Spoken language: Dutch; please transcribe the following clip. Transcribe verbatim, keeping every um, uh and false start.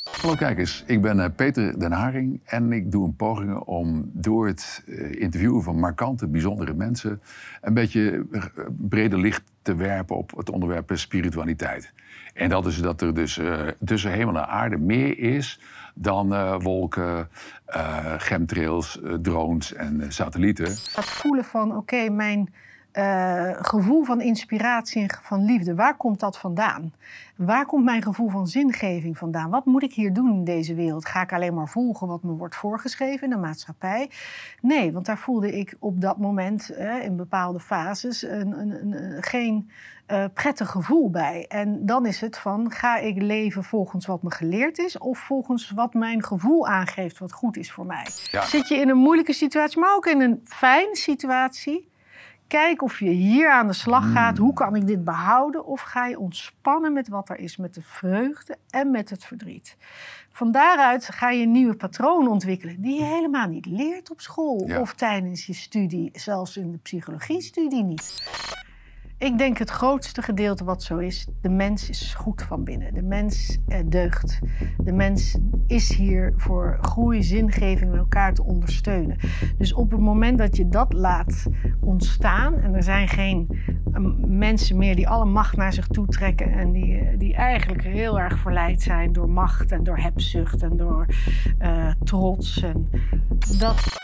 Hallo kijkers, ik ben uh, Peter den Haring en ik doe een poging om door het uh, interviewen van markante, bijzondere mensen een beetje uh, breder licht te werpen op het onderwerp spiritualiteit. En dat is dat er dus uh, tussen hemel en aarde meer is dan uh, wolken, uh, chemtrails, uh, drones en uh, satellieten. Het voelen van, oké, okay, mijn uh, gevoel van inspiratie en van liefde, waar komt dat vandaan? Waar komt mijn gevoel van zingeving vandaan? Wat moet ik hier doen in deze wereld? Ga ik alleen maar volgen wat me wordt voorgeschreven in de maatschappij? Nee, want daar voelde ik op dat moment, uh, in bepaalde fases, een, een, een, geen uh, prettig gevoel bij. En dan is het van, ga ik leven volgens wat me geleerd is of volgens wat mijn gevoel aangeeft wat goed is voor mij? Ja. Zit je in een moeilijke situatie, maar ook in een fijne situatie? Kijk of je hier aan de slag gaat. Hoe kan ik dit behouden? Of ga je ontspannen met wat er is, met de vreugde en met het verdriet. Van daaruit ga je nieuwe patronen ontwikkelen die je helemaal niet leert op school. Ja. Of tijdens je studie, zelfs in de psychologiestudie niet. Ik denk het grootste gedeelte wat zo is, de mens is goed van binnen. De mens eh, deugt. De mens is hier voor groei, zingeving en elkaar te ondersteunen. Dus op het moment dat je dat laat ontstaan en er zijn geen uh, mensen meer die alle macht naar zich toe trekken en die, uh, die eigenlijk heel erg verleid zijn door macht en door hebzucht en door uh, trots. En dat